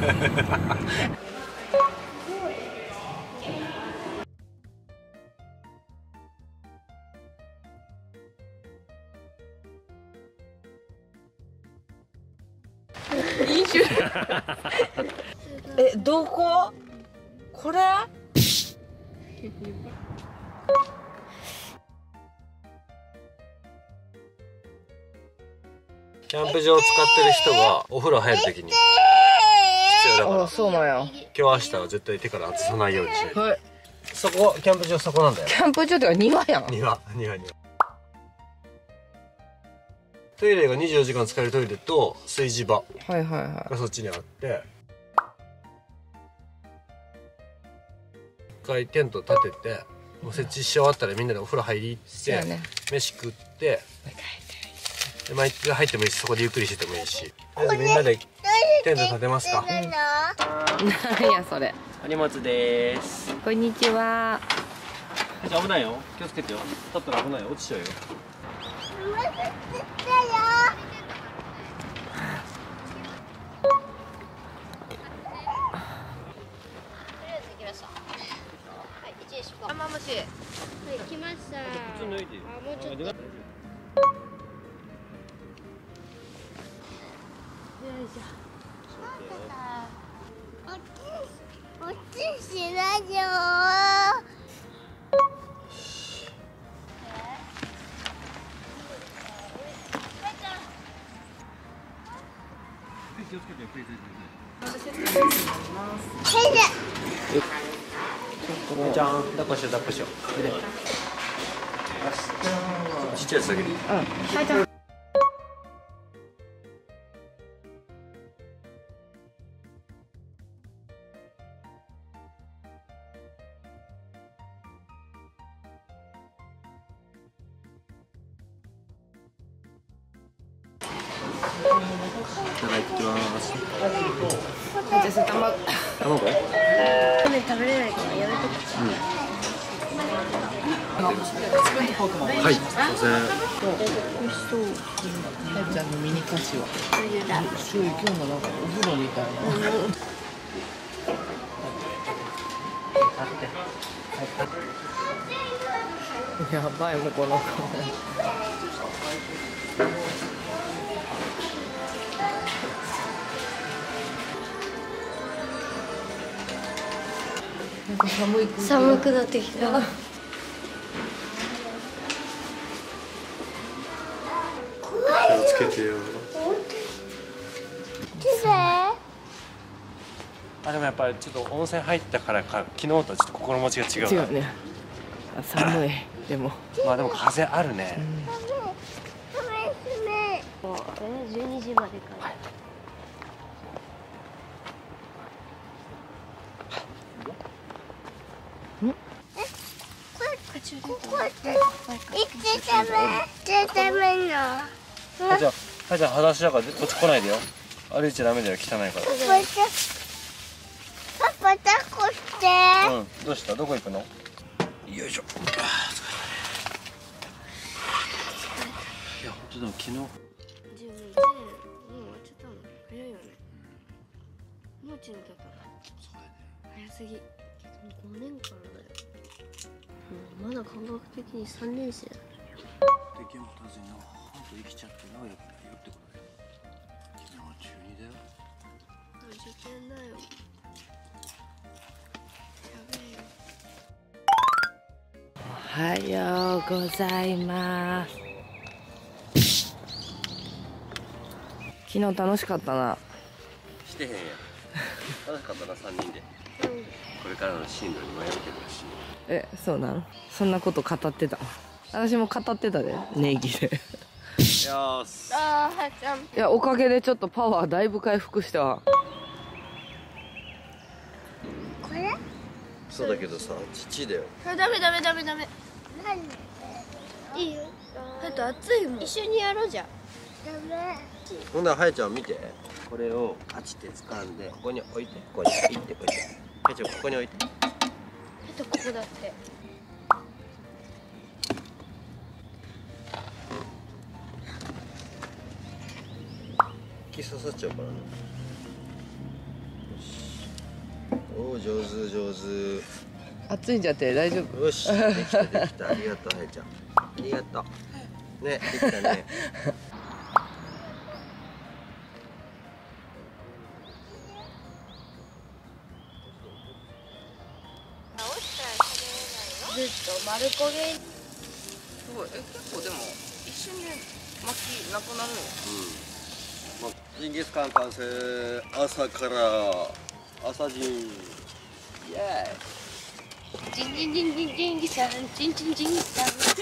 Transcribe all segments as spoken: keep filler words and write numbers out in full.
飲酒え、どここれキャンプ場を使ってる人がお風呂入るときに必要だから。 あ、そうなんや。 今日明日は絶対手から外さないようにしないと。 はい。 そこ、キャンプ場そこなんだよ。 キャンプ場ってか庭やん。 庭、庭、庭。トイレがにじゅうよじかん使えるトイレと炊事場はいはいはがそっちにあって、一回テント立てて、もう設置し終わったらみんなでお風呂入り行って、 ね、 飯食って、で毎回入ってもいいし、そこでゆっくりしててもいいし。とりあえずみんなでテント立てますか。 なんやそれ。 有松です。 こんにちは。 じゃあ危ないよ。気をつけてよ。立ったら危ないよ。落ちちゃうよ。 玉虫。はい、来ました。 靴脱いで。 あ、もうちょっと。よいしょ。おちしないよ。 気をつけてよ。おちゃん、抱っこしよう、抱っこしよう。ちっちゃいやつだけでいい。うん。はい、じゃあ。いただきます。 じゃあ卵。 卵？ 米食べれないからやめとく。 はい、すいません。 美味しそう。はやちゃんのミニ菓子は。すごい今日もなんかお風呂みたいな。やばいもうこの子。なんか寒い空気。 寒くなってきた。 気をつけてよ。あ、でもやっぱりちょっと温泉入ったからか昨日とはちょっと心持ちが違う。 違うね。あ、寒い。でも。 まあでも風あるね。 もうえ十二時までか。はい。ん？え？ここっていつ食べ食べるの？ はじゃあ、はじゃあ裸足だからこっち来ないでよ。歩いちゃダメだよ、汚いから。 パパ抱っこして。 うん、どうした？どこ行くの？よいしょ。いや、本当でも昨日。 じゅうにじ、もう終わっちゃったの。早いよね。もうちのだから。そうやね。早すぎ。ごねんからだよ。うん、まだ感覚的にさんねん生だよ。 で、現持たずにの半と生きちゃってなおやっぱよってことだよ。君は中二だよ。 受験だよ。 おはようございます。昨日楽しかったな。 してへんやん。楽しかったな、三人で。これからの進路に迷うけどし。 え、そうなの？そんなこと語ってた。私も語ってたで、ネギで。 よーし。 あー、はちゃん。 いや、おかげでちょっとパワーだいぶ回復したわ。 これ？ そうだけどさ、父だよ。 あ、ダメダメダメダメ。何？いいよ。だって暑いもん。一緒にやろうじゃん。ダメ。 ほんならはやちゃん見て。これをカチって掴んで、ここに置いて、ここに置いて、こうやって。はやちゃんここに置いて。 えっとここだって。 木刺さっちゃうからね。よし。 おお、上手上手。 熱いんじゃって大丈夫？ よし、できたできた。ありがとう、はやちゃん。ありがとう。ね、できたね。 ずっと丸焦げ。 すごい。え、結構でも一瞬で巻きなくなるの。 うん。まあ、ジンギスカン完成。朝から朝ジン。 イエジンジンジンジンジンギさん、ジンジンジンギさん。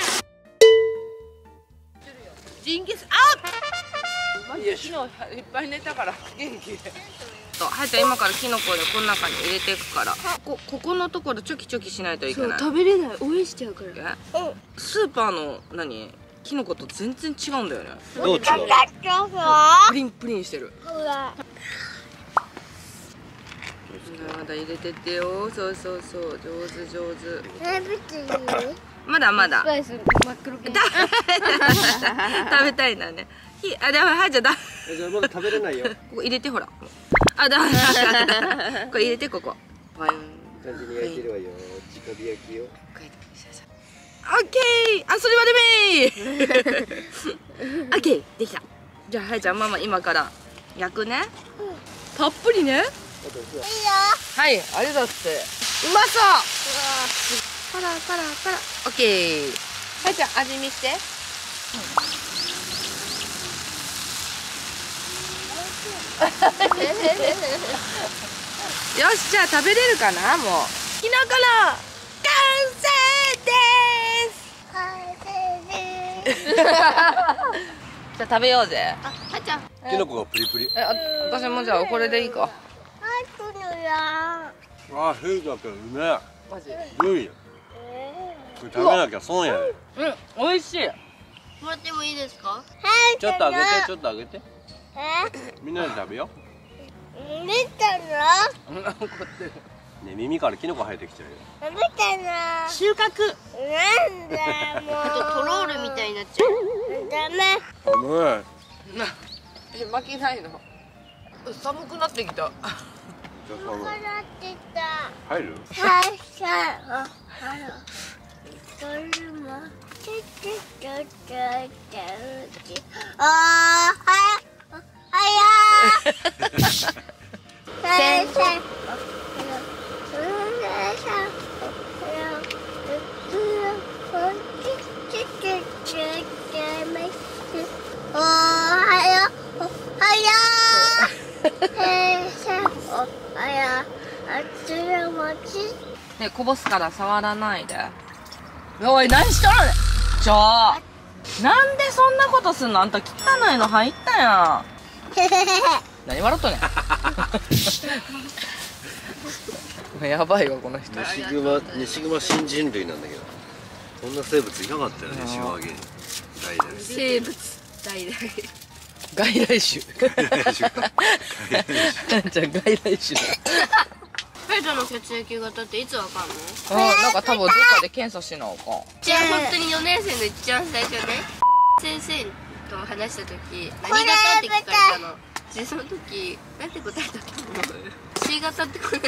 ジンギス、あっ。いや、昨日いっぱい寝たから元気。はやちゃん今からキノコでこの中に入れていくから、こここのところチョキチョキしないといけない。 食べれない、応援しちゃうから。 スーパーの何キノコと全然違うんだよね。 どう違う？ プリンプリンしてる。 ほら。 まだ入れてってよ。そうそうそう、上手上手。 え、別に。 まだまだ。 スパイス真っ黒系。 食べたいなね。ひ、あ、だめ、はじゃだ。 じゃあまだ食べれないよ。 ここ入れてほら。あ、だめ。これ入れてここ。パイン。 感じに焼いてるわよ。直火焼きよ。 オッケー。あ、それはでめー。オッケー、できた。じゃあ、はやちゃん、ママ今から焼くね。たっぷりね。はい、ありがとうって。うまそう。パラパラパラ。オッケー。はやちゃん、味見して。よし、じゃあ食べれるかな。もうキノコの完成です。じゃあ食べようぜ。 あ、はちゃん。 キノコがプリプリ。 え、あ、私もじゃあこれでいいか。 あ、このや。 あ、ヘイだけどうめえ。 マジ。 良いよ。これ食べなきゃ損やね。 うん、美味しい。 もらってもいいですか？ ちょっとあげて、ちょっとあげて。みんなで食べよう。見たの？ 怒ってる。 う。ね、耳からキノコ生えてきちゃうよ。 見たの？ 収穫。 なんだもう。あとトロールみたいになっちゃう。ダメ。 甘い。 な、え、巻きないの。寒くなってきた。 じゃあ笑ってた。 入る？ はい、さあ、あら。どれも。ちょちょちょちょちょ。ああ、はや。はや。先生。おはよう。おはよう。先生。おはよう。あちらもち。 ね、こぼすから触らないで。おい、何しとるねん。ちょー。なんでそんなことすんの。あんた汚いの入ったやん。何笑っとんねん。やばいわこの人。 ネシグマ、ネシグマ新人類なんだけど。こんな生物いなかったよね、シワゲ。代々。 生物代々。 外来種。なんちゃん外来種だ。 ペットの血液型っていつわかんの？ あ、なんか多分どっかで検査しなあかん。 じゃあ本当によねん生の一番最初ね、先生と話した時何型って聞かれたの。でその時なんて答えたと思う？C 型って答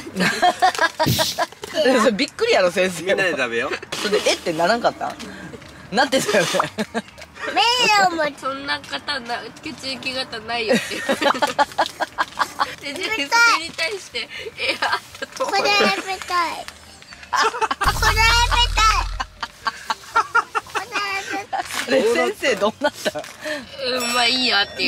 えた。 びっくりやろ先生。 みんなで食べよう。 それでえってならんかった？なってたよね。 目をもそんな型な血液型ないよって言ってた。で、それに対して、え、あったと思う。これ食べたい。これ食べたい。 それ先生どうなった？ うん、まあいいやっていう。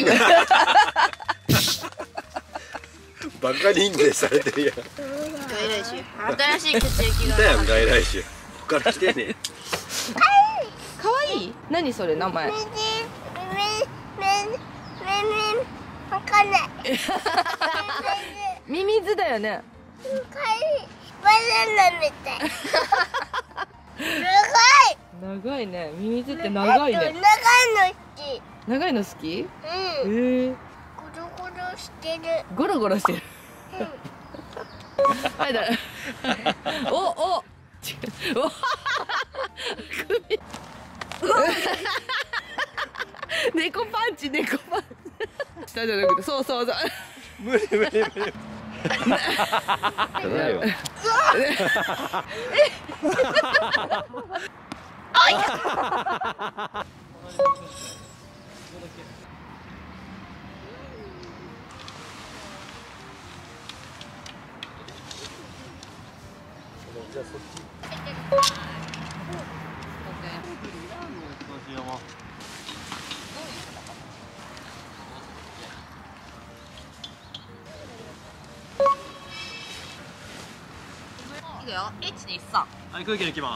バカ認定されてるやん。 外来種。新しい血液型。 来たやん、外来種。ここから来てね。 かわいい。何それ名前？ わかんない。 ミミズだよね。 バナナみたい。長い。 長いね。ミミズって長いね。 長いの好き。 長いの好き？ うん。 へえ。 ゴロゴロしてる。 ゴロゴロしてる。はいだ。おお。お。首。猫パンチ猫パンチ。下じゃなくてそうそうそう。 無理無理無理。 じゃないよ。 じゃあそっち。 いくよ、いち、に、さん。 はい、空気抜きます。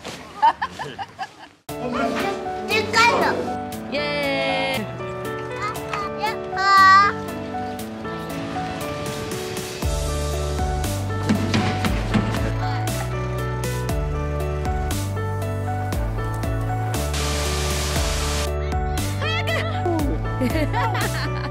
でっかいの。 イエーイ。 やっほー。